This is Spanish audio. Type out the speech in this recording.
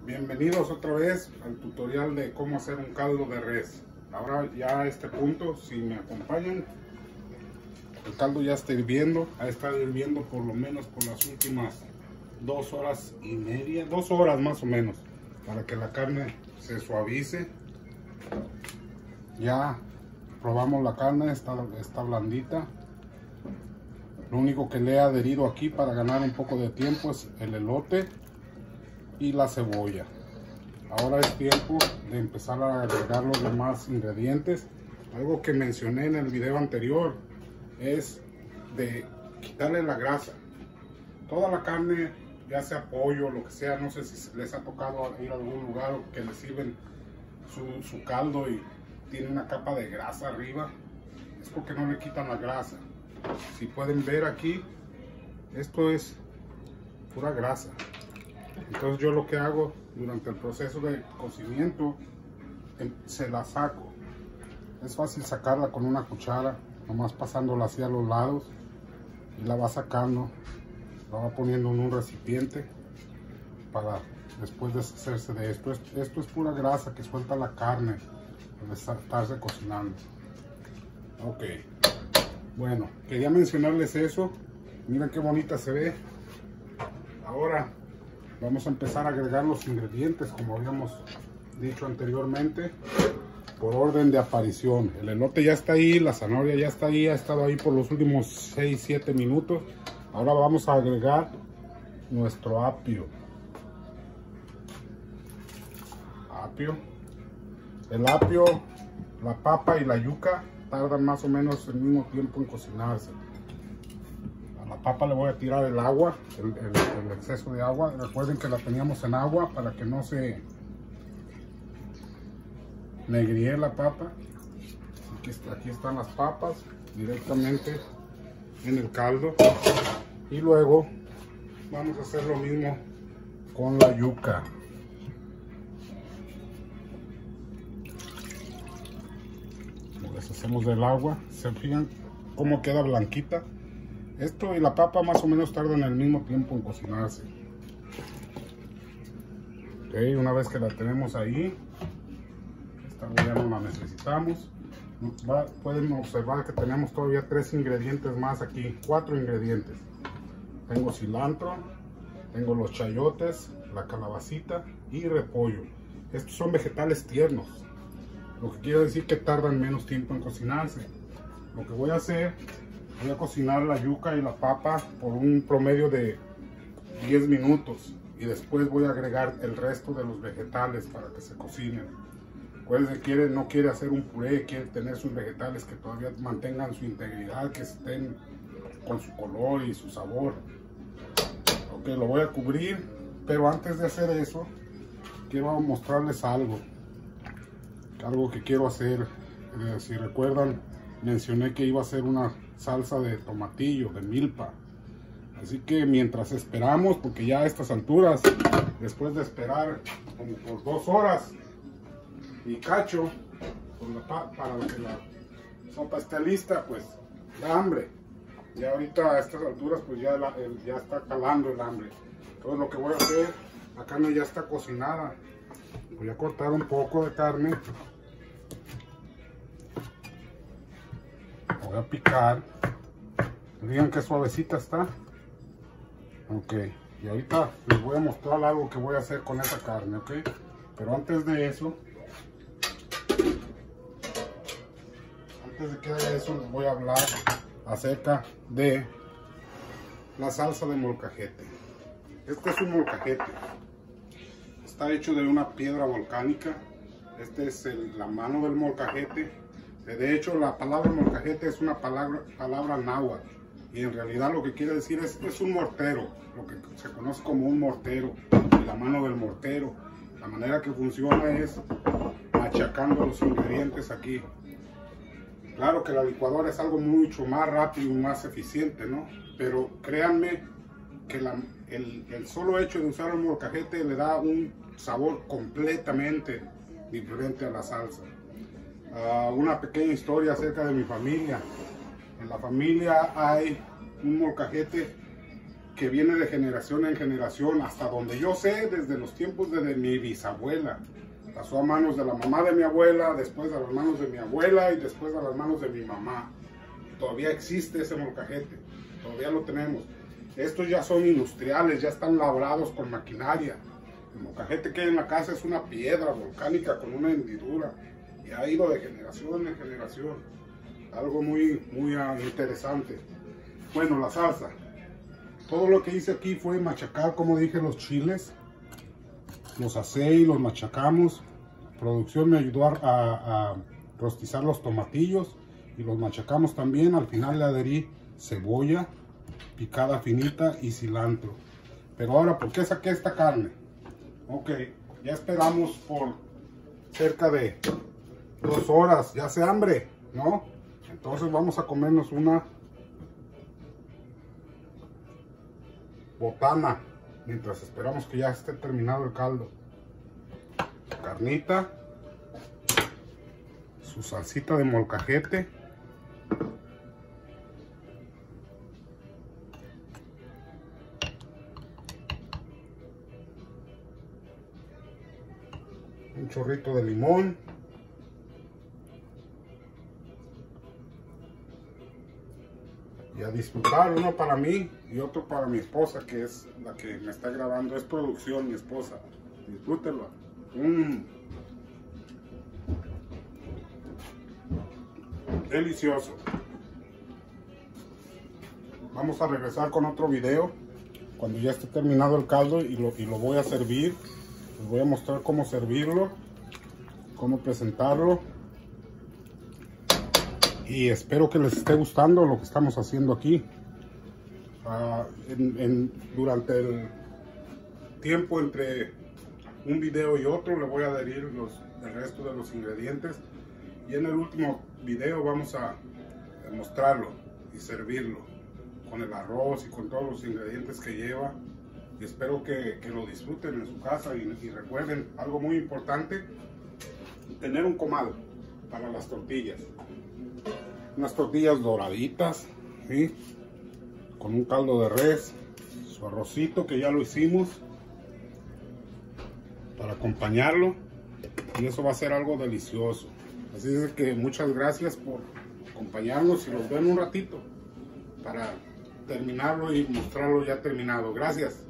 Bienvenidos otra vez al tutorial de cómo hacer un caldo de res. Ahora ya a este punto, si me acompañan, el caldo ya está hirviendo. Ha estado hirviendo por lo menos por las últimas 2 horas y media, 2 horas más o menos, para que la carne se suavice. Ya probamos la carne, está blandita. Lo único que le he adherido aquí para ganar un poco de tiempo es el elote y la cebolla. Ahora es tiempo de empezar a agregar los demás ingredientes. Algo que mencioné en el video anterior es de quitarle la grasa. Toda la carne, ya sea pollo, lo que sea, no sé si les ha tocado ir a algún lugar que les sirven su caldo y tiene una capa de grasa arriba, es porque no le quitan la grasa. Si pueden ver aquí, esto es pura grasa. Entonces yo lo que hago durante el proceso de cocimiento, se la saco. Es fácil sacarla con una cuchara, nomás pasándola así a los lados, y la va sacando, la va poniendo en un recipiente para después deshacerse de esto. Esto es pura grasa que suelta la carne al estarse cocinando. Ok, bueno, quería mencionarles eso. Miren qué bonita se ve. Ahora vamos a empezar a agregar los ingredientes como habíamos dicho anteriormente, por orden de aparición. El elote ya está ahí, la zanahoria ya está ahí, ha estado ahí por los últimos 6-7 minutos. Ahora vamos a agregar nuestro apio. El apio, la papa y la yuca tardan más o menos el mismo tiempo en cocinarse. A la papa le voy a tirar el agua, el exceso de agua. Recuerden que la teníamos en agua para que no se negríe la papa. Aquí están las papas directamente en el caldo. Y luego vamos a hacer lo mismo con la yuca. Lo deshacemos del agua. Se fijan cómo queda blanquita. Esto y la papa más o menos tardan el mismo tiempo en cocinarse. Okay, una vez que la tenemos ahí, esta ya no la necesitamos. Pueden observar que tenemos todavía 3 ingredientes más aquí, 4 ingredientes. Tengo cilantro, tengo los chayotes, la calabacita y repollo. Estos son vegetales tiernos, lo que quiere decir que tardan menos tiempo en cocinarse. Lo que voy a hacer, voy a cocinar la yuca y la papa por un promedio de 10 minutos y después voy a agregar el resto de los vegetales para que se cocinen. Recuerden que no quiere hacer un puré, quiere tener sus vegetales que todavía mantengan su integridad, que estén con su color y su sabor. Ok, lo voy a cubrir, pero antes de hacer eso, quiero mostrarles algo que quiero hacer. Si recuerdan, mencioné que iba a hacer una salsa de tomatillo, de milpa. Así que mientras esperamos, porque ya a estas alturas, después de esperar como por 2 horas y cacho, para que la sopa esté lista, pues da hambre. Ya ahorita a estas alturas pues ya está calando el hambre. Entonces lo que voy a hacer, la carne ya está cocinada. Voy a cortar un poco de carne. Voy a picar. Digan que suavecita está. Ok, y ahorita les voy a mostrar algo que voy a hacer con esa carne, ok. Pero antes de eso, antes de que haga eso, les voy a hablar acerca de la salsa de molcajete. Este es un molcajete. Está hecho de una piedra volcánica. Este es la mano del molcajete. De hecho, la palabra molcajete es una palabra náhuatl. Y en realidad lo que quiere decir es un mortero, lo que se conoce como un mortero, la mano del mortero. La manera que funciona es machacando los ingredientes aquí. Claro que la licuadora es algo mucho más rápido y más eficiente, ¿no? Pero créanme que el solo hecho de usar un molcajete le da un sabor completamente diferente a la salsa. Una pequeña historia acerca de mi familia. En la familia hay un molcajete que viene de generación en generación, hasta donde yo sé, desde los tiempos de mi bisabuela. Pasó a manos de la mamá de mi abuela, después a las manos de mi abuela y después a las manos de mi mamá. Todavía existe ese molcajete, todavía lo tenemos. Estos ya son industriales, ya están labrados con maquinaria. El molcajete que hay en la casa es una piedra volcánica con una hendidura y ha ido de generación en generación. Algo muy interesante. Bueno, la salsa. Todo lo que hice aquí fue machacar, como dije, los chiles. Los asé y los machacamos. Producción me ayudó a rostizar los tomatillos y los machacamos también. Al final le adherí cebolla picada finita y cilantro. Pero ahora, ¿por qué saqué esta carne? Ok, ya esperamos por cerca de 2 horas. Ya hace hambre, ¿no? Entonces vamos a comernos una botana mientras esperamos que ya esté terminado el caldo. Carnita, su salsita de molcajete, un chorrito de limón, y a disfrutar, uno para mí y otro para mi esposa, que es la que me está grabando. Es producción, mi esposa. Disfrútenlo. Delicioso. Vamos a regresar con otro video cuando ya esté terminado el caldo y lo voy a servir. Les voy a mostrar cómo servirlo, cómo presentarlo. Y espero que les esté gustando lo que estamos haciendo aquí. Durante el tiempo entre un video y otro le voy a adherir el resto de los ingredientes. Y en el último video vamos a mostrarlo y servirlo con el arroz y con todos los ingredientes que lleva. Y espero que lo disfruten en su casa y recuerden algo muy importante: tener un comal para las tortillas. Unas tortillas doraditas, ¿sí? Con un caldo de res, su arrocito que ya lo hicimos para acompañarlo, y eso va a ser algo delicioso. Así es que muchas gracias por acompañarnos y los veo en un ratito para terminarlo y mostrarlo ya terminado. Gracias.